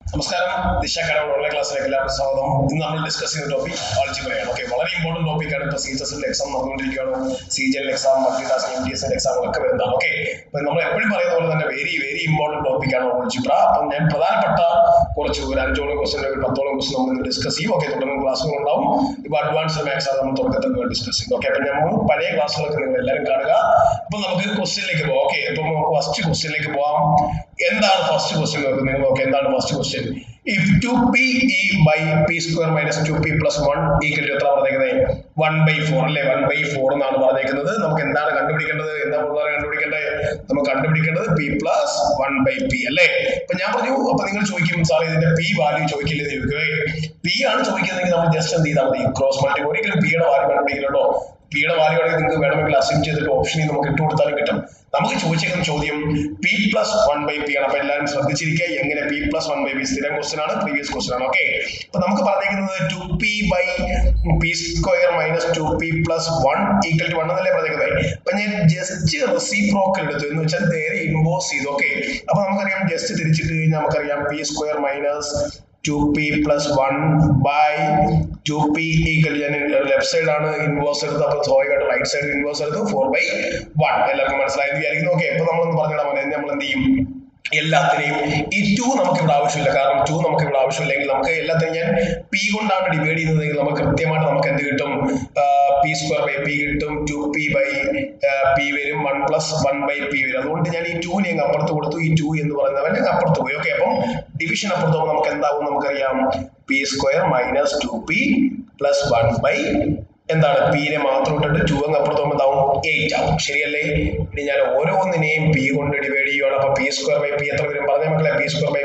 നമസ്കാരം, ദിശ കടവ് ഓൺലൈൻ ക്ലാസ്സിലേക്ക് എല്ലാവർക്കും സ്വാഗതം. ഇന്ന് നമ്മൾ ഡിസ്കസ് ചെയ്യുന്ന ടോപ്പിക് ആൾജിബ്രയാണ്. ഓക്കെ, വളരെ ഇമ്പോർട്ടന്റ് ടോപ്പിക്കാണ്. ഇപ്പോൾ CHSന്റെ എക്സാം നടന്നുകൊണ്ടിരിക്കുകയാണ്. CGL എക്സാം, മൾട്ടി ടാസ്കിംഗ് MTSന്റെ എക്സാമുകളൊക്കെ വരുന്നതാണ്. ഓക്കെ, അപ്പോൾ നമ്മൾ എപ്പോഴും പറയുന്ന പോലെ തന്നെ വെരി ഇമ്പോർട്ടന്റ് ടോപ്പിക്കാണ് ആൾജിബ്ര. അപ്പം ഞാൻ പ്രധാനപ്പെട്ട കുറച്ച് ഒരു 5ഓളം ക്വസ്റ്റ്യൻ, ഒരു 10ഓളം ക്വസ്റ്റ്യൻ നമ്മൾ ഇന്ന് ഡിസ്കസ് ചെയ്യും. ഓക്കെ, തുടർന്ന് ക്ലാസ്സുകൾ ഉണ്ടാവും. ഇപ്പോൾ അഡ്വാൻസ്ഡ് മാത്സ് ആണ് നമ്മൾ തുടക്കത്തിൽ ഡിസ്കസ് ചെയ്യും. ഓക്കെ, അപ്പം നമ്മൾ പഴയ ക്ലാസ്സുകളൊക്കെ നിങ്ങൾ എല്ലാവരും കാണുക. അപ്പം നമുക്ക് ക്വസ്റ്റ്യനിലേക്ക് പോകാം. ഓക്കെ, അപ്പം നമുക്ക് ഫസ്റ്റ് ക്വസ്റ്റ്യനിലേക്ക് പോകാം. എന്താണ് ഫസ്റ്റ് ക്വസ്റ്റ്യൻ നോക്കുന്നത്? നിങ്ങൾ നോക്കുക, എന്താണ് first question? If 2p e by p square minus 2p plus 1 equal to എത്ര പറഞ്ഞേക്കുന്നത്? 1/4 അല്ലേ? 1/4 എന്നാണ് പറഞ്ഞേക്കുന്നത്. നമുക്ക് എന്താണ് കണ്ടുപിടിക്കേണ്ടത്? നമുക്ക് കണ്ടുപിടിക്കേണ്ടത് p plus 1/p അല്ലേ? അപ്പൊ ഞാൻ പറഞ്ഞു, അപ്പൊ നിങ്ങൾ ചോദിക്കും, സാർ ഇതിന്റെ p വാല്യൂ ചോദിക്കില്ലേ? p ആണ് ചോദിക്കുന്നതെങ്കിൽ നമ്മൾ ജസ്റ്റ് എന്ത് ചെയ്താൽ മതി? Cross multiply. ഒരിക്കലും p യുടെ വാല്യൂ കണ്ടുപിടിക്കണോ? p യുടെ വാല്യൂ ആണെങ്കിൽ നിങ്ങൾക്ക് വേണമെങ്കിൽ അസ്യൂം ചെയ്തിട്ട് ഓപ്ഷനിൽ നമുക്ക് ഇട്ട് കൊടുത്താലും കിട്ടും. നമുക്ക് ചോദിച്ചേക്കുന്ന ചോദ്യം p plus 1/p ആണ്. അപ്പൊ എല്ലാവരും ശ്രദ്ധിച്ചിരിക്കുക. എങ്ങനെ p plus 1/p? സ്ഥിരം ക്വസ്റ്റ്യൻ ആണ്, പ്രീവിയസ് ക്വസ്റ്റ്യൻ ആണ്. ഓക്കെ, അപ്പൊ നമുക്ക് പറഞ്ഞേക്കുന്നത് 2p by p square minus 2p plus 1 equal to 1 എന്നല്ലേ പറഞ്ഞേക്കുന്നത്. അപ്പൊ ഞാൻ ജസ്റ്റ് റെസിപ്രോക്കൽ എടുത്തു, എന്ന് വെച്ചാൽ നേരെ ഇൻവേഴ്സ് ചെയ്തു. ഓക്കെ, അപ്പൊ നമുക്കറിയാം, ജസ്റ്റ് തിരിച്ചിട്ട് കഴിഞ്ഞാൽ നമുക്കറിയാം p square minus 2p plus 1 by 2p equal, ഞാൻ ലെഫ്റ്റ് സൈഡ് ആണ് ഇൻവേഴ്സ് എടുത്തത്, അപ്പോൾ സ്വാഭാവികമായിട്ട് റൈറ്റ് സൈഡ് ഇൻവേഴ്സ് എടുത്തു 4/1. എല്ലാവർക്കും മനസ്സിലായെന്ന് വിചാരിക്കുന്നു. ഓക്കെ, അപ്പൊ നമ്മളൊന്ന് പറഞ്ഞിടാൻ പോലെ നമ്മൾ എന്ത് ചെയ്യും? എല്ലാത്തിനെയും ഈ 2 നമുക്ക് ഇവിടെ ആവശ്യമില്ല. കാരണം 2 നമുക്ക് ഇവിടെ ആവശ്യമില്ലെങ്കിൽ നമുക്ക് എല്ലാത്തിനും ഞാൻ p കൊണ്ടാണ് ഡിവൈഡ് ചെയ്യുന്നതെങ്കിൽ നമുക്ക് കൃത്യമായിട്ട് നമുക്ക് എന്ത് കിട്ടും? p square by p കിട്ടും. 2p by p വരും, 1 plus 1/p വരും. അതുകൊണ്ട് ഞാൻ ഈ 2 അങ്ങ് അപ്പുറത്ത് കൊടുത്തു. ഈ 2 എന്ന് പറയുന്നവൻ അപ്പുറത്ത് പോയി. ഓക്കെ, അപ്പം ഡിവിഷൻ അപ്പുറത്ത് പോകുമ്പോൾ നമുക്ക് എന്താവും? നമുക്കറിയാം, p square minus 2p plus 1/, എന്താണ്? p നെ മാത്രം ഇട്ടിട്ട് 2 അങ്ങ് അപ്പുറത്ത് പോകുമ്പോൾ എന്താവും? 8 ആവും. ശരിയല്ലേ? ഇനി ഞാൻ ഓരോന്നിനെയും p കൊണ്ട് ഡിവൈഡ് ചെയ്യുകയാണ്. അപ്പൊ p square by p എത്ര വരും? പറഞ്ഞ മക്കളെ, p square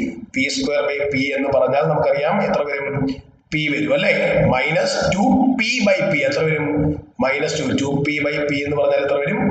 by p എന്ന് പറഞ്ഞാൽ നമുക്കറിയാം എത്ര വരും? p വരും അല്ലേ? മൈനസ് 2p by p എത്ര വരും? -2. 2p by p എന്ന് പറഞ്ഞാൽ എത്ര വരും?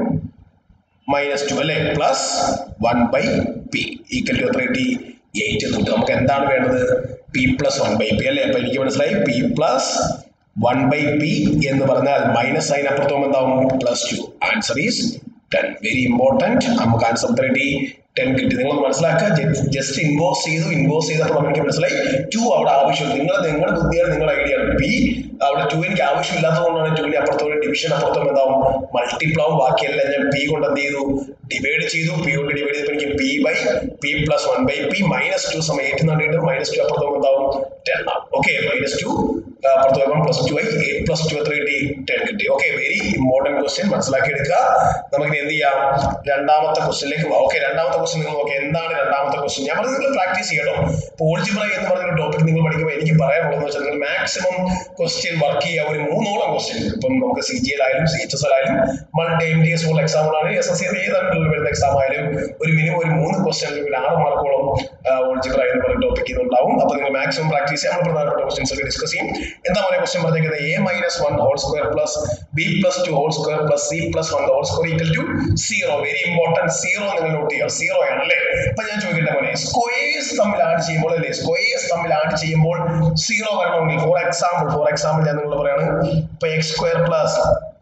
-2 അല്ലേ? പ്ലസ് 1/p ഈക്വൽ ടു എത്ര കിട്ടി? 8 എന്ന് കിട്ടും. നമുക്ക് എന്താണ് വേണ്ടത്? p plus 1/p അല്ലേ? അപ്പൊ എനിക്ക് മനസ്സിലായി, p plus 1/p എന്ന് പറഞ്ഞാൽ മൈനസ് സൈൻ അപ്പുറത്തും എന്താവും? +2. Answer is 10. Very important. നമുക്ക് ആൻസർ 10 കിട്ടി. നിങ്ങൾ മനസ്സിലാക്കുക, ജസ്റ്റ് ഇൻവേഴ്സ് ചെയ്തപ്പോൾ നമുക്ക് മനസ്സിലായി 2 അവിടെ ആവശ്യമില്ല. നിങ്ങളുടെ ബുദ്ധിയാണ്, നിങ്ങളുടെ ഐഡിയ ആണ്. p അവിടെ 2 എനിക്ക് ആവശ്യമില്ലാത്തതുകൊണ്ടാണ് 2 അപ്പുറത്തോടെ ഡിവിഷൻ അപ്പുറത്തും എന്താവും? മൾട്ടിപ്ലൈ ആവും. ബാക്കിയെല്ലാം ഞാൻ p കൊണ്ട് എന്ത് ചെയ്തു? ഡിവൈഡ് ചെയ്തു. p കൊണ്ട് ഡിവൈഡ് ചെയ്തപ്പോൾ എനിക്ക് p by p plus 1/p -2 സമയം 8 എന്നാണ് കിട്ടുന്നത്. -2 അപ്പുറത്തും എന്താവും? 10 ആവും. ഓക്കെ, -2 അപ്പുറത്ത് വരുമ്പോൾ +2 ആയി. 8 + 2 എത്ര കിട്ടി? 10 കിട്ടി. ഓക്കെ, വെരി ഇമ്പോർട്ടന്റ് ക്വസ്റ്റ്യൻ, മനസ്സിലാക്കി എടുക്കുക. നമുക്ക് എന്ത് ചെയ്യാം? രണ്ടാമത്തെ ക്വസ്റ്റ്യനിലേക്ക് പോകാം. ഓക്കെ, രണ്ടാമത്തെ ക്വസ്റ്റ്യൻ നിങ്ങൾ നോക്കുക. എന്താണ് രണ്ടാമത്തെ ക്വസ്റ്റ്യൻ? ഞാൻ പറഞ്ഞത് നിങ്ങൾ പ്രാക്ടീസ് ചെയ്യണം. ആൾജിബ്ര എന്ന് പറഞ്ഞൊരു ടോപ്പിക് നിങ്ങൾ പഠിക്കുമ്പോൾ എനിക്ക് പറയാനുള്ളതെന്ന് വെച്ചാൽ നിങ്ങൾ മാക്സിമം ക്വസ്റ്റ്യൻ വർക്ക് ചെയ്യുക. ഒരു 3ഓളം ക്വസ്റ്റ്യൻ, ഇപ്പം നമുക്ക് CGL ആയാലും CHSL ആയാലും മൾട്ടി MTS പോലുള്ള എക്സാമുകളാണ്, SSC ഏതാണ്ടുള്ള വരുന്ന എക്സാം ആയാലും ഒരു മിനിമം ഒരു 3 ക്വസ്റ്റ്യൻ, ഒരു 6 മാർക്കോളം ആൾജിബ്ര എന്ന് പറയുന്ന ടോപ്പിക് ഉണ്ടാവും. അപ്പൊ നിങ്ങൾ മാക്സിമം പ്രാക്ടീസ് ചെയ്യാൻ പ്രധാനപ്പെട്ട ക്വസ്റ്റ്യൻസ് ഒക്കെ ഡിസ്കസ് ചെയ്യും. എന്താ പറയുക ക്വസ്റ്റ്യൻ പറഞ്ഞേക്കുന്നത്? a-1 whole square plus b plus 2 whole square plus c plus 1 whole square equal to 0. Very important. 0 നിങ്ങൾ നോട്ട് ചെയ്യുക. 0 ആണ് അല്ലേ? അപ്പൊ ഞാൻ ചോദിക്കട്ടെ പോലെ, സ്ക്വയേഴ്സ് തമ്മിൽ ആഡ് ചെയ്യുമ്പോൾ അല്ലേ, സ്ക്വയേഴ്സ് തമ്മിൽ ആഡ് ചെയ്യുമ്പോൾ 0 വരണമെങ്കിൽ ഫോർ എക്സാമ്പിൾ ഞാൻ നിങ്ങൾ പറയാണ്, ഇപ്പൊ x² plus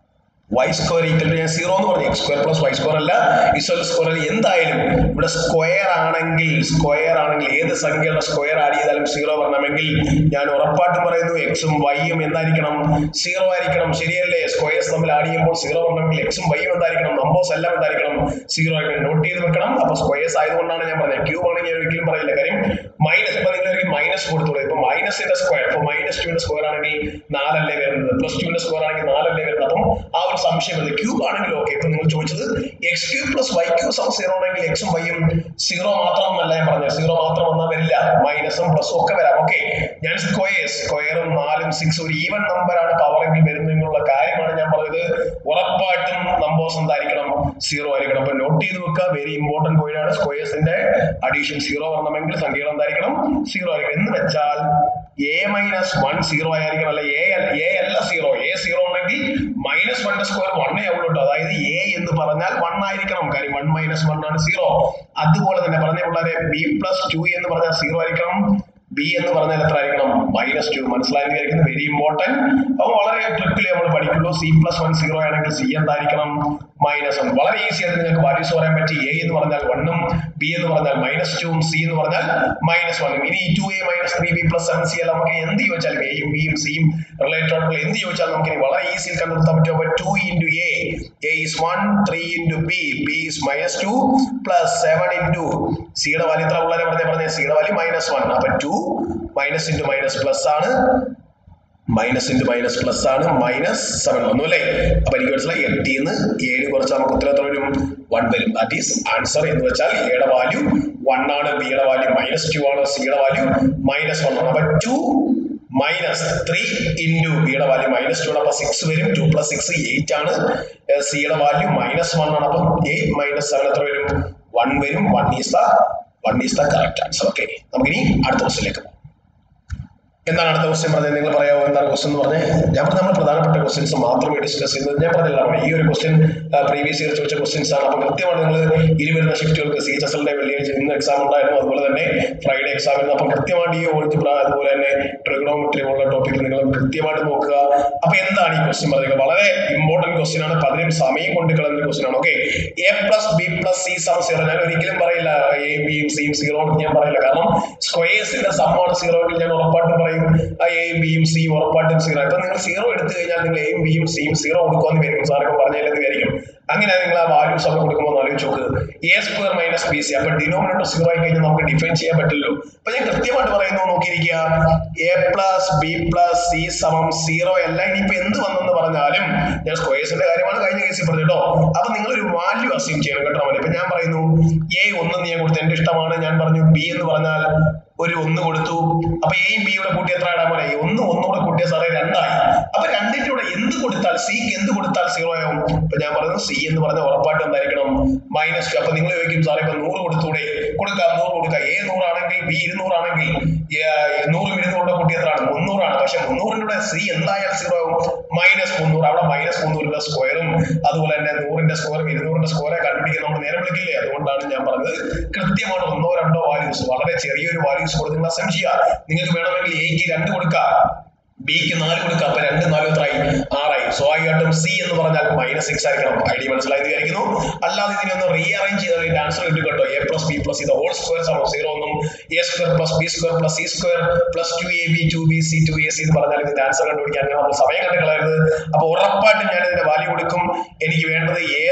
y² equal to, ഞാൻ 0 എന്ന് പറഞ്ഞു, x² plus y² അല്ല, z² എന്തായാലും ഇവിടെ സ്ക്വയർ ആണെങ്കിൽ ഏത് സംഖ്യയുടെ സ്ക്വയർ ആഡ് ചെയ്താലും 0 വരണമെങ്കിൽ ഞാൻ ഉറപ്പായിട്ടും പറയുന്നു x ഉം y ഉം എന്തായിരിക്കണം? 0 ആയിരിക്കണം. ശരിയല്ലേ? സ്ക്വയേഴ്സ് തമ്മിൽ ആഡ് ചെയ്യുമ്പോൾ 0 വരണമെങ്കിൽ x ഉം y ഉം എന്തായിരിക്കണം? നമ്പേഴ്സ് എല്ലാം എന്തായിരിക്കണം? 0 ആയിരിക്കണം. നോട്ട് ചെയ്ത് വെക്കണം. അപ്പൊ സ്ക്വയേഴ്സ് ആയതുകൊണ്ടാണ് ഞാൻ പറഞ്ഞത്. ക്യൂബ് ആണെങ്കിൽ ഞാൻ ഒരിക്കലും പറയില്ല. കാര്യം മൈനസ്, ഇപ്പൊ നിങ്ങൾ മൈനസ് കൊടുത്തോളൂ. ഇപ്പൊ മൈനസിന്റെ സ്ക്വയർ, ഇപ്പൊ -2ന്റെ സ്ക്വയർ ആണെങ്കിൽ 4 അല്ലേ വരുന്നത്, +2ന്റെ സ്ക്വയർ ആണെങ്കിൽ 4 അല്ലേ വരുന്നത്. അപ്പം ആ ഒരു സംശയമില്ല. ക്യൂബ് ആണെങ്കിൽ ഓക്കെ. ഇപ്പൊ നിങ്ങൾ ചോദിച്ചത് x³ + y³ = 0 ആണെങ്കിൽ x ഉം y ഉം 0 മാത്രമല്ല ഞാൻ പറഞ്ഞത്. 0 മാത്രം വന്നാൽ വരില്ല, മൈനസും പ്ലസും ഒക്കെ വരാം. ഓക്കെ, ഞാൻ സ്ക്വയറും 4ഉം 6 ഒരു ഈവൻ നമ്പർ ആണ് പവറെങ്കിൽ വരുന്നതിനുള്ള കാര്യമാണ് ഞാൻ പറഞ്ഞത്. ഉറപ്പായിട്ടും നമ്പേഴ്സ് എന്തായിരിക്കണം? 0 ആയിരിക്കണം. അപ്പൊ നോട്ട് ചെയ്ത് വെക്കുക. വെരി ഇമ്പോർട്ടന്റ് പോയിന്റ് ആണ്. സ്ക്വയേഴ്സിന്റെ അഡീഷൻ 0 വരണമെങ്കിൽ സംഖ്യകൾ എന്തായിരിക്കണം? 0 ആയിരിക്കണം. എന്ന് വെച്ചാൽ a-1 0 ആയിരിക്കണം. അല്ല, a അല്ല 0. a 0 ആണെങ്കിൽ -1ന്റെ സ്ക്വയർ 1 ആവുള്ളൂ കേട്ടോ. അതായത് a എന്ന് പറഞ്ഞാൽ 1 ആയിരിക്കണം. കാര്യം 1 - 1 ആണ് 0. അതുപോലെ തന്നെ പറഞ്ഞ പിള്ളേരെ b + 2 എന്ന് പറഞ്ഞാൽ 0 ആയിരിക്കണം. b എന്ന് പറഞ്ഞാൽ എത്ര ആയിരിക്കണം? -2. മനസ്സിലായെന്ന് വിചാരിക്കുന്നു. Very important. അപ്പൊ വളരെ ട്രിക്കിൽ നമ്മൾ പഠിക്കുള്ളൂ. c + 1 0 ആണെങ്കിൽ c എന്തായിരിക്കണം? -1. വളരെ ഈസി ആയിട്ട് നിങ്ങൾക്ക് വാല്യൂസ് പറയാൻ പറ്റി. A എന്ന് പറഞ്ഞാൽ 1ഉം B എന്ന് പറഞ്ഞാൽ -2ഉം C എന്ന് പറഞ്ഞാൽ -1ഉം. ഇനി 2A - 3B + 7C എല്ലാം നമുക്ക് എന്ത് ചോദിച്ചാലും Aയും Bയും Cയും റിലേറ്റഡ് ആയിട്ടുള്ള എന്ത് ചോദിച്ചാലും നമുക്ക് ഇനി വളരെ ഈസിയിൽ കണ്ടെത്താൻ പറ്റും. അപ്പോൾ 2 × A is 1, 3 × B is -2 + 7 × C യുടെ വാല്യൂ എത്ര ഉള്ളവരെ പറഞ്ഞേ C യുടെ വാല്യൂ -1. അപ്പോൾ 2 - × പ്ലസ് ആണ് -7 വന്നു അല്ലേ. അപ്പൊ എനിക്ക് മനസ്സിലായി 8 ന്ന് 7 കുറച്ച് നമുക്ക് ഉത്തരം എത്ര വരും 1 വരും. ദാറ്റ് ഈസ് ആൻസർ എന്ന് വെച്ചാൽ A യുടെ വാല്യൂ 1 ആണ്, B യുടെ വാല്യൂ -2 ആണ്, C യുടെ വാല്യൂ -1 ആണ്. അപ്പൊ 2 - 3 × B യുടെ വാല്യൂ -2 ആണ്. അപ്പൊ 6 വരും. 2 + 6 8 ആണ്. C യുടെ വാല്യൂ -1 ആണ്. അപ്പൊ 8 - 7 എത്ര വരും 1 വരും. 1 is the correct answer. Okay, നമുക്കിനി അടുത്ത ക്വസ്റ്റ്യനിലേക്ക് പോകാം. എന്താണ് അടുത്ത ക്വസ്റ്റ്യൻ പറഞ്ഞത്? നിങ്ങൾ പറയാമോ എന്താണ് ക്വസ്റ്റ്യൻ എന്ന് പറഞ്ഞത്? ഞാൻ നമ്മൾ പ്രധാനപ്പെട്ട ക്വസ്റ്റ്യൻസ് മാത്രമേ ഡിസ്കസ് ചെയ്യുന്നത്. ഞാൻ പറഞ്ഞില്ല ഈ ഒരു ക്വസ്റ്റ്യൻ പ്രീവിയസ് ഇയർ ചോദിച്ച ക്വസ്റ്റ്യൻസ് ആണ്. അപ്പോൾ കൃത്യമാണ് നിങ്ങൾ ഇനി വരുന്ന ഷിഫ്റ്റുകൾക്ക് CHSL വെള്ളിയാഴ്ച ഇന്ന് എക്സാം ഉണ്ടായിരുന്നു, അതുപോലെ തന്നെ ഫ്രൈഡേ എക്സാം ആയിരുന്നു. അപ്പം കൃത്യമായിട്ട് ഈ ഓൾജിബ്ര അതുപോലെ തന്നെ ട്രിഗണോമെട്രി പോലുള്ള ടോപ്പിക് നിങ്ങൾ കൃത്യമായിട്ട് നോക്കുക. അപ്പൊ എന്താണ് ഈ ക്വസ്റ്റ്യൻ പറയുക? വളരെ ഇമ്പോർട്ടന്റ് ക്വസ്റ്റ്യൻ ആണ്. പതിനും സമയം കൊണ്ട് കളയുന്ന ക്വസ്റ്റ്യൻ ആണ്. Okay, A + B + C = 0. ഞാൻ ഒരിക്കലും പറയില്ല Aയും Bയും Cയും 0 ഞാൻ പറയില്ല. കാരണം സ്ക്വയേഴ്സിന്റെ സമ്മാണ് 0 എങ്കിൽ ഞാൻ ഉറപ്പായിട്ടും പറയും Aയും Bയും Cയും ഉറപ്പായിട്ടും 0. ഇപ്പൊ നിങ്ങൾ 0 എടുത്തു കഴിഞ്ഞാൽ നിങ്ങൾ Aയും Bയും Cയും 0 കൊടുക്കുമെന്ന് വിചാരിക്കും. സാറൊക്കെ പറഞ്ഞില്ലെന്ന് വിചാരിക്കും. അങ്ങനെ നിങ്ങൾ ആ വാല്യൂസ് ഒക്കെ കൊടുക്കുമ്പോൾ ആലോചിച്ച് നോക്ക്. A² - BC. അപ്പൊ ഡിനോമിനേറ്റർ 0 ആയി കഴിഞ്ഞാൽ നമുക്ക് ഡിഫൈൻ ചെയ്യാൻ പറ്റില്ലല്ലോ. അപ്പൊ ഞാൻ കൃത്യമായിട്ട് പറയുന്നു, നോക്കിയിരിക്കുക. A + B + C = 0 അല്ല. ഇനിയിപ്പോ എന്ത് വന്നെന്ന് പറഞ്ഞാലും ഞാൻ സ്ക്വയേഴ്സിന്റെ കാര്യമാണ് കഴിഞ്ഞ കേസിൽ പറഞ്ഞു കേട്ടോ. അപ്പൊ നിങ്ങൾ ഒരു വാല്യൂ അസ്യൂം ചെയ്യണം കേട്ടോ. ഇപ്പൊ ഞാൻ പറയുന്നു A 1 ഞാൻ കൊടുത്തു, എന്റെ ഇഷ്ടമാണ്. ഞാൻ പറഞ്ഞു B എന്ന് പറഞ്ഞാൽ ഒരു 1 കൊടുത്തു. അപ്പൊ Aയും B യുടെ കൂട്ടി എത്ര ഇടാൻ പോലെ 1 കൂടെ കൂട്ടിയ സാറേ 2 ആയി. അപ്പൊ 2ന്റെ കൂടെ എന്ത് കൊടുത്താൽ Cക്ക് എന്ത് കൊടുത്താൽ 0 ആവും? ഇപ്പൊ ഞാൻ പറയുന്നത് C എന്ന് പറഞ്ഞാൽ ഉറപ്പായിട്ടും എന്തായിരിക്കണം -2. അപ്പൊ നിങ്ങൾ ചോദിക്കും സാറേ ഇപ്പൊ 100 കൊടുത്തൂടെ? കൊടുക്കാം, 100 കൊടുക്കാം. A 100 ആണെങ്കിൽ B 200 ആണെങ്കിൽ 100ഉം 200 കൂട്ടി എത്രയാണ് 300 ആണ്. പക്ഷെ 300ന്റെ കൂടെ C എന്തായാലും 0 ആവും -300. അവിടെ -300ന്റെ സ്ക്വയറും അതുപോലെ തന്നെ 100ന്റെ സ്ക്വയറും 200ന്റെ സ്ക്വയറെ കണ്ടുപിടിക്കാൻ നമ്മൾ നേരം വിളിക്കില്ലേ? അതുകൊണ്ടാണ് ഞാൻ പറഞ്ഞത് കൃത്യമാണ് 1 - 2 വാല്യൂസ്, വളരെ ചെറിയൊരു വാല്യൂസ് കൊടുത്ത് നിങ്ങൾ അസം ചെയ്യുക. നിങ്ങൾക്ക് വേണമെങ്കിൽ Aക്ക് 2 കൊടുക്കാം, Bക്ക് 4 കൊടുക്കാം. അപ്പൊ 2 4 എത്രയായി 6 ആയി. സ്വാഭാവികമായിട്ടും C എന്ന് പറഞ്ഞാൽ -6 ആയിരിക്കണം. ഐഡിയ മനസ്സിലായി വിചാരിക്കുന്നു. അല്ലാതെ ഇതിനെ ഒന്ന് റീഅറേഞ്ച് ചെയ്താൽ ഇതിന്റെ ആൻസർ കിട്ടും കേട്ടോ. A + B + C the whole square = 0 എന്നും A² + B² + C² + 2AB 2BC 2AC എന്ന് പറഞ്ഞാൽ ഇതിന്റെ ആൻസർ കണ്ടുപിടിക്കാൻ നമ്മൾ സമയം കണ്ടു കളയരുത്. അപ്പൊ ഉറപ്പായിട്ടും ഞാൻ ഇതിന്റെ വാല്യൂ കൊടുക്കും. എനിക്ക് വേണ്ടത് A²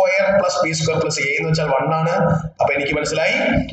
+ B² + A എന്ന് വെച്ചാൽ 1 ആണ്. അപ്പൊ എനിക്ക് മനസ്സിലായി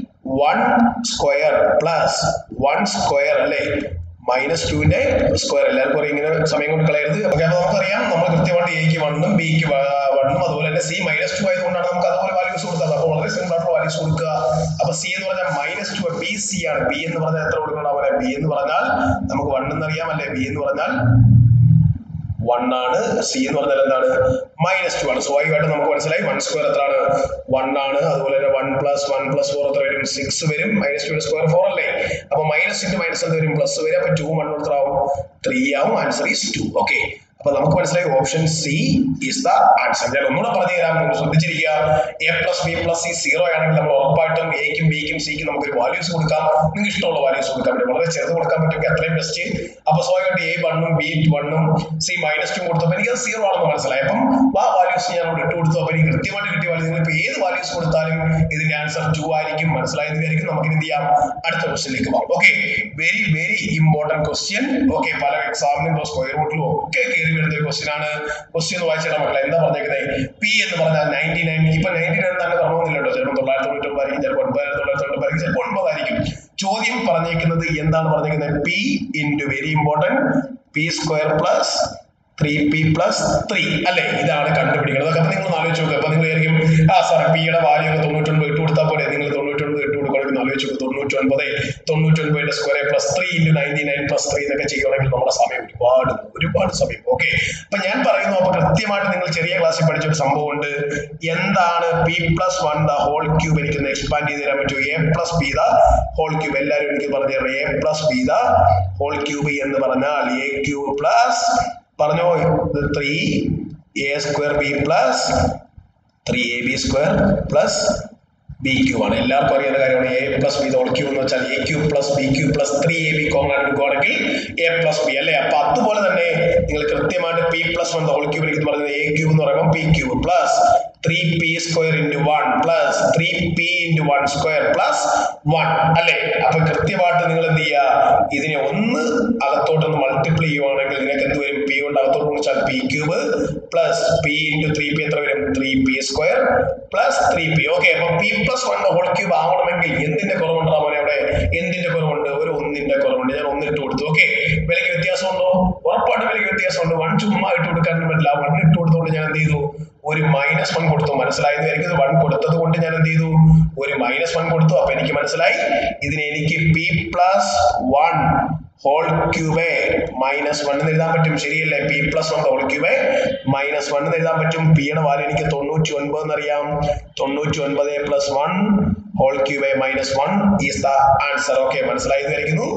1² + 1² അല്ലേ -2ന്റെ സ്ക്വയർ. എല്ലാവർക്കും അറിയാം, ഇങ്ങനെ സമയം കൊണ്ട് കളയരുത്. അപ്പൊ നമുക്കറിയാം നമ്മൾ കൃത്യമായിട്ട് Aക്ക് 1ഉം Bക്ക് 1ഉം അതുപോലെ തന്നെ C -2 ആയതുകൊണ്ടാണ് നമുക്ക് അതുപോലെ വാല്യൂസ് കൊടുത്തത്. അപ്പൊ വളരെ സിമ്പിൾ ആയിട്ടുള്ള വാല്യൂസ് കൊടുക്കുക. അപ്പൊ C എന്ന് പറഞ്ഞാൽ -2 BC ആണ്. B എന്ന് പറഞ്ഞാൽ എത്ര കൊടുക്കണം? അവരെ B എന്ന് പറഞ്ഞാൽ നമുക്ക് 1 എന്നറിയാം അല്ലെ? B എന്ന് പറഞ്ഞാൽ 1 ആണ്. C എന്ന് പറഞ്ഞാൽ എന്താണ്? -2 ആണ്. സ്വാഭാവികമായിട്ട് നമുക്ക് മനസ്സിലായി 1² എത്രയാണ്? 1 ആണ്. അതുപോലെ തന്നെ 1 + 1 + 4 എത്ര വരും? 6 വരും. -2ന്റെ സ്ക്വയർ 4 അല്ലേ? അപ്പൊ -* എന്ത് വരും? പ്ലസ് വരും. അപ്പൊ 2 1 എത്ര ആവും? 3 ആവും. Answer is 2. ഓക്കെ, അപ്പൊ നമുക്ക് മനസ്സിലായി option C is the answer. ഞാൻ ഒന്നുകൂടെ പറഞ്ഞു തരാം, നിങ്ങൾ ശ്രദ്ധിച്ചിരിക്കുക. A + B + C 0 ആണെങ്കിൽ നമ്മൾ ഉറപ്പായിട്ടും Aക്കും Bക്കും Cക്കും നമുക്കൊരു വാല്യൂസ് കൊടുക്കാം. നിങ്ങൾക്ക് ഇഷ്ടമുള്ള വാല്യൂസ് കൊടുക്കാൻ പറ്റും. വളരെ ചെറുത് കൊടുക്കാൻ പറ്റുമെങ്കിൽ അത്രയും ബെസ്റ്റ്. അപ്പൊ സ്വാഭാവികമായിട്ട് A 1ഉം B 1ഉം C -2 കൊടുത്തപ്പോൾ എനിക്കത് 0 ആണെന്ന് മനസ്സിലായി. അപ്പം ആ വാല്യൂസ് ഞാൻ അവിടെ ഇട്ട് കൊടുത്തു. അപ്പൊ എനിക്ക് കൃത്യമായിട്ട് കിട്ടിയ വാല്യൂ നിങ്ങൾ ഇപ്പൊ ഏത് വാല്യൂസ് കൊടുത്താലും ഇതിന്റെ ആൻസർ 2 ആയിരിക്കും. മനസ്സിലായെന്ന് വിചാരിക്കും. നമുക്ക് എന്ത് ചെയ്യാം? അടുത്ത ക്വസ്റ്റ്യനിലേക്ക് പോകാം. Okay, very very important question. Okay, പല എക്സാമിനും സ്ക്വയർ റൂട്ടിലും ഒക്കെ കയറി വരുന്ന ഒരു ക്വസ്റ്റ്യൻ ആണ്. ക്വസ്റ്റ്യൻ ഒന്ന് വായിച്ചാൽ മക്കളെ എന്താ പറഞ്ഞേക്കുന്നത്? P എന്ന് പറഞ്ഞാൽ 99. ഇപ്പൊ 99 തന്നെ പറഞ്ഞില്ലല്ലോ. ചിലപ്പോൾ 999 ആയിരിക്കും, ചിലപ്പോൾ 9990 ആയിരിക്കും, ചിലപ്പോൾ 9 ആയിരിക്കും. ചോദ്യം പറഞ്ഞേക്കുന്നത് എന്താണ് പറഞ്ഞേക്കുന്നത്? P × very important P² + 3P + 3 അല്ലെ? ഇതാണ് കണ്ടുപിടിക്കുന്നത്. അപ്പൊ നിങ്ങൾ ആലോചിച്ച് നോക്കുക. അപ്പൊ നിങ്ങൾ വിചാരിക്കും സാർ P യുടെ വാല്യൂ 99 ഇട്ട് കൊടുത്താൽ പോലെ. നിങ്ങൾ 99 ഇട്ട് കൊടുക്കുകയാണെങ്കിൽ ആലോചിച്ച് നോക്കുക. 99ന്റെ സ്ക്വയർ + 3 × 99 + 3 എന്നൊക്കെ ചെയ്യുകയാണെങ്കിൽ നമ്മുടെ സമയം ഒരുപാട് സമയം. ഓക്കെ, അപ്പൊ ഞാൻ പറയുന്നു, അപ്പൊ കൃത്യമായിട്ട് നിങ്ങൾ ചെറിയ ക്ലാസ്സിൽ പഠിച്ച ഒരു സംഭവം ഉണ്ട്. എന്താണ് P + 1 the whole cube? എനിക്കൊന്ന് എക്സ്പാൻഡ് ചെയ്ത് തരാൻ പറ്റുമോ? A + B the whole cube. എല്ലാവരും എനിക്ക് പറഞ്ഞു തരാം. A + B the whole cube എന്ന് പറഞ്ഞാൽ A³ പറഞ്ഞോ 3A² B + 3AB² + B cube ആണ്. എല്ലാവർക്കും അറിയുന്ന കാര്യമാണ് A plus B whole cube എന്ന് വെച്ചാൽ A cube plus B cube plus 3ab common ആയിട്ട് എടുക്കുകയാണെങ്കിൽ എ പ്ലസ് ബി അല്ലേ. അപ്പൊ അതുപോലെ തന്നെ നിങ്ങൾ കൃത്യമായിട്ട് പി പ്ലസ് 1 ഹോൾ ക്യൂബ് എനിക്ക് പറയുന്നത് എ ക്യൂബ് എന്ന് പറയുമ്പോൾ P cube plus 3p square into 1 plus 3p into 1 square plus 1 അല്ലേ. അപ്പൊ കൃത്യമായിട്ട് നിങ്ങൾ എന്ത് ചെയ്യുക, ഇതിനെ ഒന്ന് അകത്തോട്ടൊന്ന് മൾട്ടിപ്ലൈ ചെയ്യുവാണെങ്കിൽ നിങ്ങൾക്ക് എന്ത് വരും, പി കൊണ്ട് അകത്തോട്ട് ഗുണിച്ചാൽ P cube plus P into 3p എത്ര വരും, 3p square plus 3p. Okay, അപ്പൊ പി പ്ലസ് 1 ഹോൾ ക്യൂബ് ആവണമെങ്കിൽ എന്തിന്റെ കുറവുണ്ടാ മോനെ അവിടെ, എന്തിന്റെ കുറവുണ്ട്, ഒരു ഒന്നിന്റെ കുറവുണ്ട്. ഞാൻ ഒന്നിട്ട് കൊടുത്തു. ഓക്കെ, വിലയ്ക്ക് വ്യത്യാസമുണ്ടോ, ഉറപ്പായിട്ട് വിലയ്ക്ക് വ്യത്യാസമുണ്ട്. 1 ചുമ്മാ ഇട്ട് കൊടുക്കാനൊന്നും പറ്റില്ല. 1 ഇട്ട് കൊടുത്തുകൊണ്ട് ഞാൻ എന്ത് ചെയ്തു, ഒരു -1 കൊടുത്തു. മനസ്സിലായെന്ന് എനിക്ക് 1 കൊടുത്തത് കൊണ്ട് ഞാൻ എന്ത് ചെയ്തു, ഒരു -1 കൊടുത്തു. അപ്പൊ എനിക്ക് മനസ്സിലായി ഇതിനെ എനിക്ക് പി പ്ലസ് 1 ഹോൾ ക്യൂബ് -1 എന്ന് എഴുതാൻ പറ്റും. ശരിയല്ലേ, പി പ്ലസ് 1 ഹോൾ ക്യൂബ് -1 എന്ന് എഴുതാൻ പറ്റും. പി യുടെ വാല്യൂ എനിക്ക് 99 എന്നറിയാം. 99 plus 1 whole cube minus 1 is the answer. Okay, മനസ്സിലായി വിചാരിക്കുന്നു.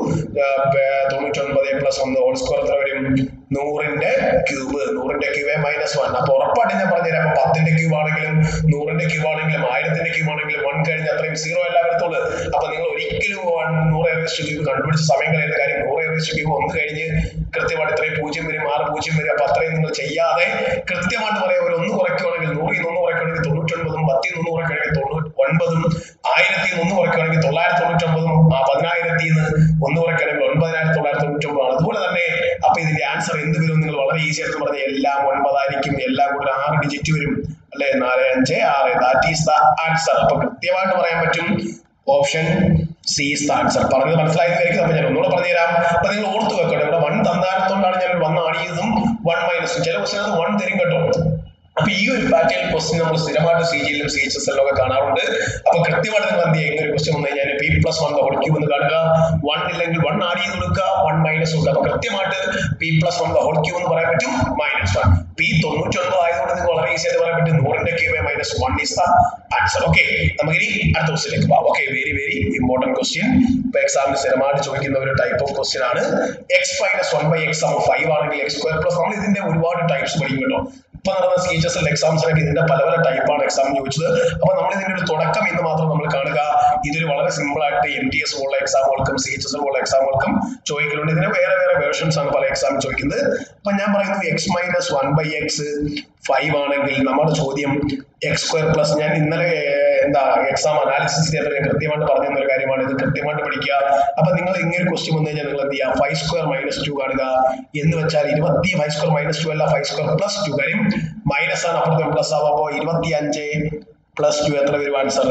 99 പ്ലസ് 1 ഹോൾ സ്ക്വയർ എത്ര വരും, 100ന്റെ ക്യൂബ്. 100ന്റെ ക്യൂബ് മൈനസ് 1. അപ്പൊ ഉറപ്പായിട്ട് ഞാൻ പറഞ്ഞുതരാം. അപ്പൊ 10ന്റെ ക്യൂബ് ആണെങ്കിലും 100ന്റെ ക്യൂബ് ആണെങ്കിലും 1000ന്റെ ക്യൂബ് ആണെങ്കിലും 1 കഴിഞ്ഞ് അത്രയും 0 അല്ല വരത്തുള്ളൂ. അപ്പൊ നിങ്ങൾ ഒരിക്കലും 100 ക്യൂബ് കണ്ടുപിടിച്ച സമയം കളയുന്ന കാര്യം, 100 ക്യൂബ് 1 കഴിഞ്ഞ് കൃത്യമായിട്ട് ഇത്രയും 0 വരും, 6 0 വരും. അപ്പൊ അത്രയും നിങ്ങൾ ചെയ്യാതെ കൃത്യമായിട്ട് പറയാം. ഒരു 1 കുറയ്ക്കുകയാണെങ്കിൽ 100 1 കുറയ്ക്കുകയാണെങ്കിൽ 99, 10 1 കുറയ്ക്കുകയാണെങ്കിൽ 99, 1000 1 കുറയ്ക്കുകയാണെങ്കിൽ 999, 10,000 1 കുറയ്ക്കുകയാണെങ്കിൽ 9,999 ആണ്. അതുപോലെ തന്നെ അപ്പൊ ഇതിന്റെ ആൻസർ എന്ത് വരും, നിങ്ങൾ വളരെ ഈസി ആയിട്ട് പറഞ്ഞ എല്ലാം 9 ആയിരിക്കും. എല്ലാം കൂടെ 6 ഡിജിറ്റ് വരും അല്ലെ, 4 5 6. That is the answer. അപ്പൊ കൃത്യമായിട്ട് പറയാൻ പറ്റും option C is the answer. പറഞ്ഞത് മനസ്സിലായിരിക്കും. അപ്പൊ ഞാൻ ഒന്നുകൂടെ പറഞ്ഞുതരാം. അപ്പൊ നിങ്ങൾ ഓർത്തു വെക്കണം, ഇവിടെ 1 തന്നാരത്തോണ്ടാണ് ഞാൻ 1 ആഡ് ചെയ്തതും 1 മൈനസും. ചില ക്വസ്റ്റ്യൻ 1 തരും കേട്ടോ. അപ്പൊ ഈ ഒരു പാറ്റേൺ ക്വസ്റ്റ്യൻ നമ്മൾ സ്ഥിരമായിട്ട് CGL-ലും CHSL-ലും ഒക്കെ കാണാറുണ്ട്. അപ്പൊ കൃത്യമായിട്ട് നിങ്ങൾ എന്ത് ചെയ്യുക, ഇങ്ങനെ ക്വസ്റ്റ്യൻ വന്നു കഴിഞ്ഞാൽ പി പ്ലസ് 1 ഹോൾ ക്യൂബ് എന്ന് കാണുക. 1 ഇല്ലെങ്കിൽ 1 ആഡ് ചെയ്ത് കൊടുക്കുക, 1 മൈനസ് കൊടുക്കുക. അപ്പൊ കൃത്യമായിട്ട് പി പ്ലസ് 1 ഹോൾ ക്യൂബ് എന്ന് പറയാൻ പറ്റും -1. പി 99 ആയതുകൊണ്ട് നിങ്ങൾക്ക് വളരെ ഈസി ആയിട്ട് പറയാൻ പറ്റും 100ന്റെ cube minus 1 is the answer. Okay, നമുക്ക് ഇനി അടുത്ത ക്വസ്റ്റ്യനിലേക്ക് പോകാം. Okay, very very important question. ഇപ്പൊ എക്സാമിന് സ്ഥിരമായിട്ട് ചോദിക്കുന്ന ഒരു ടൈപ്പ് ഓഫ് ക്വസ്റ്റ്യൻ ആണ്. x - 1/x 5 ആണെങ്കിൽ x സ്ക്വയർ പ്ലസ്, നമ്മൾ ഇതിന്റെ ഒരുപാട് ടൈപ്സ് പഠിക്കും കേട്ടോ. ഇപ്പൊ നടന്ന CHSL എക്സാംസിനൊക്കെ ഇതിന്റെ പല പല ടൈപ്പാണ് എക്സാം ചോദിച്ചത്. അപ്പൊ നമ്മൾ ഇതിന്റെ ഒരു തുടക്കം എന്ന് മാത്രം നമ്മൾ കാണുക. ഇതൊരു വളരെ സിമ്പിൾ ആയിട്ട് MTS പോലുള്ള എക്സാമുകൾക്കും CHSL പോലുള്ള എക്സാമുകൾക്കും ചോദിക്കലുണ്ട്. ഇതിന് വേറെ വേറെ വേർഷൻസ് ആണ് പല എക്സാം ചോദിക്കുന്നത്. അപ്പൊ ഞാൻ പറയുന്നു x - 1/x 5 ആണെങ്കിൽ നമ്മുടെ ചോദ്യം x സ്ക്വയർ പ്ലസ്, ഞാൻ ഇന്നലെ എക്സാം അനാലിസിസ് ചെയ്തപ്പോൾ ഞാൻ കൃത്യമായിട്ട് പറഞ്ഞു തന്ന ഒരു കാര്യമാണ്. ഇത് കൃത്യമായിട്ട് പഠിക്കുക. അപ്പൊ നിങ്ങൾ ഇങ്ങനെ ക്വസ്റ്റ്യൻ വന്നു കഴിഞ്ഞാൽ നിങ്ങൾ എന്ത് ചെയ്യുക, 5 സ്ക്വയർ - 2 കാണുക. എന്ന് വെച്ചാൽ 5 സ്ക്വയർ - 2 അല്ല, 5 സ്ക്വയർ പ്ലസ് 2. കാര്യം മൈനസ് ആണ്, അപ്പുറത്തെ പ്ലസ് ആവും. അപ്പോ 25 പ്ലസ് 2 എത്ര വരും ആൻസർ,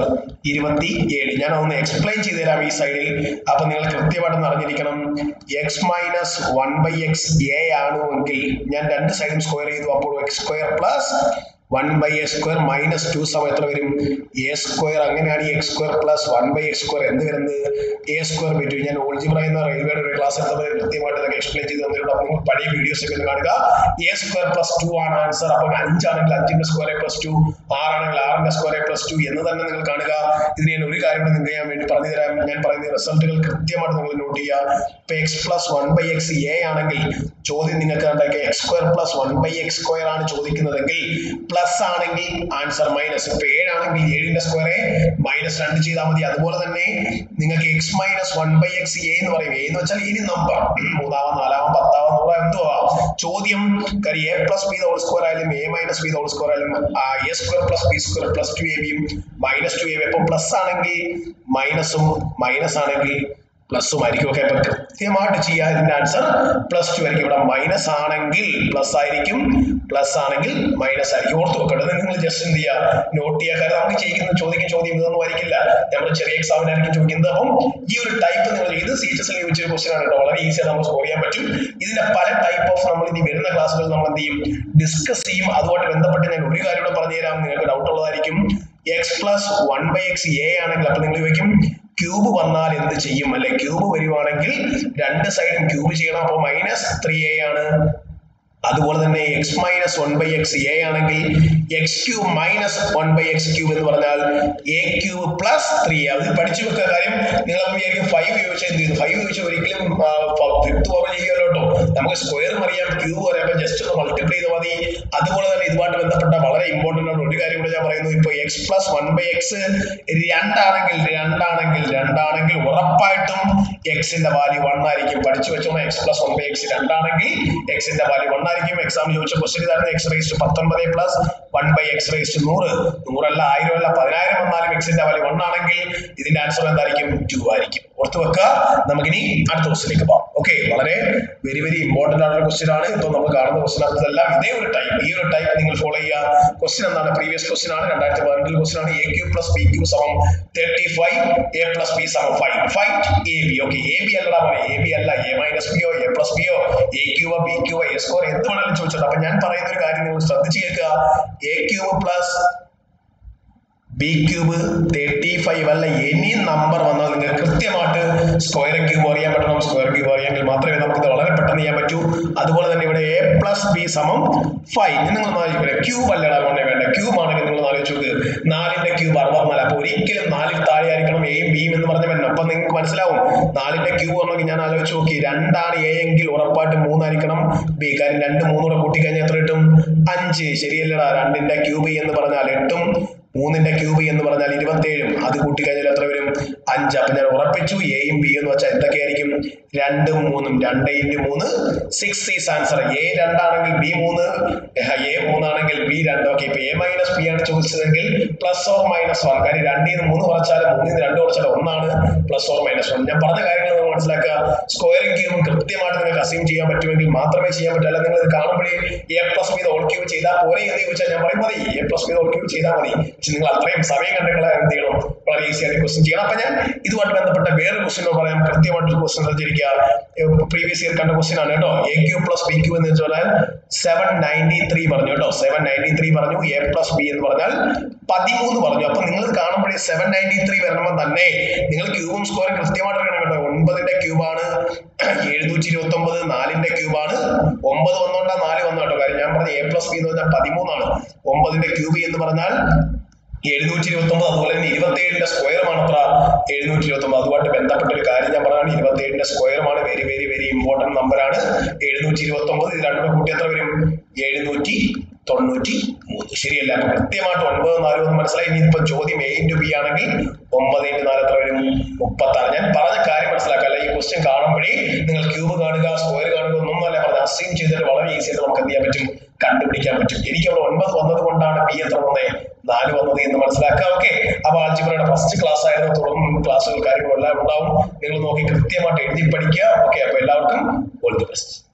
27. ഞാൻ ഒന്ന് എക്സ്പ്ലെയിൻ ചെയ്ത് തരാം ഈ സൈഡിൽ. അപ്പൊ നിങ്ങൾ കൃത്യമായിട്ട് അറിഞ്ഞിരിക്കണം, x - 1/x a ആണെങ്കിൽ ഞാൻ രണ്ട് സൈഡും സ്ക്വയർ ചെയ്തു. അപ്പോൾ x square plus 1/a square minus 2 സമയം എത്ര വരും, a സ്ക്വയർ. അങ്ങനെയാണ് ഈ x square plus 1/x square എന്ത് വരുന്നത്, a സ്ക്വയർ പറ്റും. ഞാൻ ഓൾജിബ്ര എന്ന റെയിൽവേയുടെ ഒരു ക്ലാസ് എടുത്തപ്പോൾ കൃത്യമായിട്ട് ഇതൊക്കെ എക്സ്പ്ലെയിൻ ചെയ്ത് തന്നിട്ടുണ്ട്. അപ്പോൾ നിങ്ങൾ പഴയ വീഡിയോസ് ഒക്കെ കാണുക. a സ്ക്വയർ പ്ലസ് 2 ആണ് ആൻസർ. അപ്പോൾ 5 ആണെങ്കിൽ 5ന്റെ സ്ക്വയർ പ്ലസ് 2, 6 ആണെങ്കിൽ 6ന്റെ സ്ക്വയർ പ്ലസ് 2 എന്ന് തന്നെ നിങ്ങൾ കാണുക. ഇതിന് ഞാൻ ഒരു കാര്യം നിങ്ങൾക്ക് ഞാൻ വേണ്ടി പറഞ്ഞു തരാം. ഞാൻ പറയുന്ന റിസൾട്ടുകൾ കൃത്യമായിട്ട് നിങ്ങൾ നോട്ട് ചെയ്യുക. ഇപ്പൊ x പ്ലസ് 1/x a ആണെങ്കിൽ ചോദ്യം നിങ്ങൾക്ക് കണ്ടാക്കി x square plus 1/x square ആണ് ചോദിക്കുന്നതെങ്കിൽ പ്ലസ് ആണെങ്കിൽ ആൻസർ മൈനസ്. ഇപ്പൊ 7 ആണെങ്കിൽ 7ന്റെ സ്ക്വയർ -2 ചെയ്താൽ മതി. അതുപോലെ തന്നെ നിങ്ങൾക്ക് x - 1/x a എന്ന് പറയും. a എന്ന് വെച്ചാൽ ഇനി നമ്പർ 3-ആവാം 4-ആവാം 10-ആവാം 100-ആവാം എന്തോ ആവാം. ചോദ്യം കാര്യം a plus b whole square ആയാലും a minus b whole square ആയാലും a square plus b square plus 2ab -2ab. അപ്പൊ പ്ലസ് ആണെങ്കിൽ മൈനസും മൈനസ് ആണെങ്കിൽ പ്ലസും ആയിരിക്കും. ഓക്കെ, അപ്പൊ കൃത്യമായിട്ട് ചെയ്യുക. ഇതിന്റെ ആൻസർ +2 ആയിരിക്കും. ഇവിടെ മൈനസ് ആണെങ്കിൽ പ്ലസ് ആയിരിക്കും, പ്ലസ് ആണെങ്കിൽ മൈനസ് ആയിരിക്കും. ഓർത്ത് വെക്കേണ്ടത് നിങ്ങൾ ജസ്റ്റ് എന്ത് ചെയ്യുക, നോട്ട് ചെയ്യുക. കാരണം നമുക്ക് ചോദിക്കുന്ന ചോദ്യം ഇതൊന്നും ആയിരിക്കില്ല, നമ്മൾ ചെറിയ എക്സാമിനായിരിക്കും ചോദിക്കുന്നത്. അപ്പം ഈ ഒരു ടൈപ്പ് നിങ്ങൾ ഇത് CHSL ചോദിച്ചൊരു ക്വസ്റ്റ്യൻ ആണ് കേട്ടോ. വളരെ ഈസിയായി നമുക്ക് സ്കോർ ചെയ്യാൻ പറ്റും. ഇതിന്റെ പല ടൈപ്പ് ഓഫ് നമ്മൾ ഇനി വരുന്ന ക്ലാസ്സുകളിൽ നമ്മൾ എന്ത് ചെയ്യും, ഡിസ്കസ് ചെയ്യും. അതുമായിട്ട് ബന്ധപ്പെട്ട് ഞാൻ ഒരു കാര്യം കൂടെ പറഞ്ഞു തരാം, നിങ്ങൾക്ക് ഡൗട്ട് ഉള്ളതായിരിക്കും. x പ്ലസ് 1/x a ആണെങ്കിൽ അപ്പൊ നിങ്ങൾ ചോദിക്കും ക്യൂബ് വന്നാൽ എന്ത് ചെയ്യും അല്ലെ. ക്യൂബ് വരുവാണെങ്കിൽ രണ്ട് സൈഡും ക്യൂബ് ചെയ്യണം. അപ്പോൾ -3a ആണ്. അതുപോലെ തന്നെ x - 1/x a ആണെങ്കിൽ x ക്യൂബ് - 1/x ക്യൂബ് എന്ന് പറഞ്ഞാൽ a ക്യൂബ് പ്ലസ് 3. അത് പഠിച്ചു വെക്കുക. കാര്യം നിങ്ങൾ വിചാരിക്കും 5 ചോദിച്ചാൽ എന്ത് ചെയ്യുന്നു, 5 ചോദിച്ചാൽ ഒരിക്കലും 5th പവർ ചെയ്യുമല്ലോ കേട്ടോ. നമുക്ക് സ്ക്വയറും അറിയാം ക്യൂബ് അറിയാം. അപ്പൊ ജസ്റ്റ് ഒന്ന് മൾട്ടിപ്ലൈ ചെയ്താൽ മതി. അതുപോലെ തന്നെ ഇതുമായിട്ട് ബന്ധപ്പെട്ട വളരെ ഇമ്പോർട്ടന്റ് ആണ് ഒരു കാര്യം കൂടെ ഞാൻ പറയുന്നു. ഇപ്പൊ എക്സ് പ്ലസ് 1/x രണ്ടാണെങ്കിൽ ഉറപ്പായിട്ടും എക്സിന്റെ വാല്യൂ 1 ആയിരിക്കും. പഠിച്ചു വെച്ചോണം. എക്സ് പ്ലസ് 1/x രണ്ടാണെങ്കിൽ എക്സിന്റെ വാല്യൂ 1 ആയിരിക്കും. എക്സാമിന് ചോദിച്ച ക്വസ്റ്റ്യൻ ഇതായിരുന്നു. x⁻19 പ്ലസ് 1/x⁻100 100 അല്ല 1000 അല്ല 10,000 വന്നാലും എക്സിന്റെ വാല്യൂ 1 ആണെങ്കിൽ ഇതിന്റെ ആൻസർ എന്തായിരിക്കും? 2 ആയിരിക്കും. ഓർത്തു വെക്കുക. നമുക്കിനി അടുത്ത ക്വസ്റ്റ്യനിലേക്ക് പോകാം. ഓക്കെ, വളരെ വെരി വെരി ഇമ്പോർട്ടന്റ് ആയിട്ടുള്ള ക്വസ്റ്റ്യൻ ആണ്. ഇപ്പൊ നമ്മൾ കാണുന്ന ക്വസ്റ്റ്യൻ എല്ലാം ഇതേ ഒരു ടൈപ്പ്, ഈ ഒരു ടൈപ്പ് നിങ്ങൾ ഫോളോ ചെയ്യുക. ക്വസ്റ്റ്യൻ എന്താണ്? പ്രീവിയസ് ക്വസ്റ്റ്യൻ ആണ്, 2018 ക്വസ്റ്റ്യൻ ആണ്. a³ + b³ = 35, a + b = 5. Find ab. Okay, ab അല്ലടാ മോനെ, ab അല്ല, a - b oh a + b oh a³ b³ a² എന്ത് വേണമെങ്കിലും ചോദിച്ചോട്ടെ. അപ്പൊ ഞാൻ പറയുന്ന ഒരു കാര്യം നിങ്ങൾ ശ്രദ്ധിച്ച് കേൾക്കുക. a³ + b³ 35 അല്ല, എനി നമ്പർ വന്നാൽ നിങ്ങൾ കൃത്യമായിട്ട് സ്ക്വയർ ക്യൂബ് അറിയാൻ പറ്റണം. സ്ക്വയർ ക്യൂബ് അറിയാമെങ്കിൽ മാത്രമേ നമുക്ക് ഇത് വളരെ പെട്ടെന്ന് ചെയ്യാൻ പറ്റൂ. അതുപോലെ തന്നെ ഇവിടെ a + b = 5. നിങ്ങൾ ആലോചിക്കുക, ക്യൂബ് അല്ലടാ മോനെ, വേണ്ട. ക്യൂബ് ആണെങ്കിൽ നിങ്ങൾ ആലോചിച്ച് നോക്ക്, 4ന്റെ ക്യൂബ് 64. അപ്പൊ ഒരിക്കലും 4ൽ താഴെ ആയിരിക്കണം എയും ബിയും എന്ന് പറഞ്ഞ വേണം. അപ്പൊ നിങ്ങൾക്ക് മനസ്സിലാവും 4ന്റെ ക്യൂബ് പറഞ്ഞെങ്കിൽ ഞാൻ ആലോചിച്ച് നോക്കി, 2 ആണ് എ എങ്കിൽ ഉറപ്പായിട്ടും 3 ആയിരിക്കണം ബി. കാര്യം 2 3 കൂടെ കൂട്ടിക്കഴിഞ്ഞാൽ എത്ര കിട്ടും? 5. ശരിയല്ലടാ? 2ന്റെ ക്യൂബ് എന്ന് പറഞ്ഞാൽ 8ഉം 3ന്റെ ക്യൂബ് എന്ന് പറഞ്ഞാൽ 27ഉം അത് കൂട്ടിക്കഴിഞ്ഞാൽ എത്ര വരും? 5. അപ്പൊ ഞാൻ ഉറപ്പിച്ചു എയും ബി എന്ന് വെച്ചാൽ എന്തൊക്കെയായിരിക്കും? 2ഉം 3ഉം. 2 × 3 6 ഈസ് ആൻസർ. എ 2 ആണെങ്കിൽ ബി 3, എ 3 ആണെങ്കിൽ ബി 2. ഓക്കെ, ഇപ്പൊ a - b ആണ് ചോദിച്ചതെങ്കിൽ +or - 1. കാര്യം 2ൽ നിന്ന് 3 കുറച്ചാൽ 3ൽ നിന്ന് 2 കുറച്ചാൽ 1 ആണ്, +or - 1. ഞാൻ പറഞ്ഞ കാര്യങ്ങൾ നിങ്ങൾ മനസ്സിലാക്കുക. സ്ക്വയറും ക്യൂബും കൃത്യമായിട്ട് നിങ്ങൾക്ക് അസ്യൂം ചെയ്യാൻ പറ്റുമെങ്കിൽ മാത്രമേ ചെയ്യാൻ പറ്റൂ. അല്ല നിങ്ങൾ ഇത് കാണുമ്പോഴേ a + b ഹോൾ ക്യൂബ് ചെയ്താൽ പോരെ എന്ന് ചോദിച്ചാൽ ഞാൻ പറയും മതി, a + b ഹോൾ ക്യൂബ് ചെയ്താൽ മതി. നിങ്ങൾ അത്രയും സമയം കണ്ടെങ്കിൽ എന്ത് ചെയ്യണം? വളരെ ഈസി ആയിട്ട് ക്വസ്റ്റ്യൻ ചെയ്യണം. അപ്പൊ ഞാൻ ഇതുമായിട്ട് ബന്ധപ്പെട്ട വേറൊരു ക്വസ്റ്റ്യൻ പറയാം. കൃത്യമായിട്ട് ക്വസ്റ്റ്യൻ ശ്രദ്ധിച്ചിരിക്കുക. പ്രീവിയസ് ഇയർ കണ്ട ക്വസ്റ്റ്യൻ ആണ് കേട്ടോ. a³ + b³ എന്ന് വെച്ചാൽ 793 പറഞ്ഞു കേട്ടോ. 793 പറഞ്ഞു. a + b എന്ന് പറഞ്ഞാൽ 13 പറഞ്ഞു. അപ്പൊ നിങ്ങൾ കാണുമ്പോഴേ 793 വരണമ്പോൾ തന്നെ നിങ്ങൾ ക്യൂബും സ്ക്വയറും കൃത്യമായിട്ട് എടുക്കണം കേട്ടോ. 9ന്റെ ക്യൂബാണ് 729, 4ന്റെ ക്യൂബാണ് 9 വന്നോണ്ടാ 4 വന്നു കേട്ടോ. കാര്യം ഞാൻ പറഞ്ഞ a + b എന്ന് പറഞ്ഞാൽ 13 ആണ്. 9ന്റെ ക്യൂബ് എന്ന് പറഞ്ഞാൽ 729. അതുപോലെ തന്നെ 27ന്റെ സ്ക്വയറുമാണ് എത്ര? 729. അതുമായിട്ട് ബന്ധപ്പെട്ട ഒരു കാര്യം ഞാൻ പറഞ്ഞാണ്. 27ന്റെ സ്ക്വയറുമാണ്. Very very very important number ആണ് 729. ഇത് രണ്ടും കൂട്ടി എത്ര വരും? 793. ശരിയല്ല? അപ്പൊ കൃത്യമായിട്ട് 9 4 ഒന്ന് മനസ്സിലായി. ഇനി ഇപ്പൊ ചോദ്യം a × b ആണെങ്കിൽ 9 × 4 എത്ര വരും? 36. ഞാൻ പറഞ്ഞ കാര്യം മനസ്സിലാക്കുക. അല്ല ഈ ക്വസ്റ്റ്യൻ കാണുമ്പോഴേ നിങ്ങൾ ക്യൂബ് കാണുക സ്ക്വയർ കാണുക ഒന്നും അല്ല പറഞ്ഞത്. അസ്യൂം ചെയ്തിട്ട് വളരെ ഈസി ആയിട്ട് നമുക്ക് എന്ത് ചെയ്യാൻ പറ്റും? കണ്ടുപിടിക്കാൻ പറ്റും. എനിക്ക് അവിടെ 9 വന്നത് കൊണ്ടാണ് b എത്ര വന്നേ? 4 വന്നത് എന്ന് മനസ്സിലാക്കുക. ഓക്കെ, അപ്പൊ ആൾജിബ്രയുടെ ഫസ്റ്റ് ക്ലാസ് ആയിരുന്നു. തുടർന്ന് ക്ലാസ്സുകൾ കാര്യങ്ങളും എല്ലാം ഉണ്ടാവും. നിങ്ങൾ നോക്കി കൃത്യമായിട്ട് എഴുതി പഠിക്കുക. ഓക്കെ, അപ്പൊ എല്ലാവർക്കും ഓൾ ദി ബെസ്റ്റ്.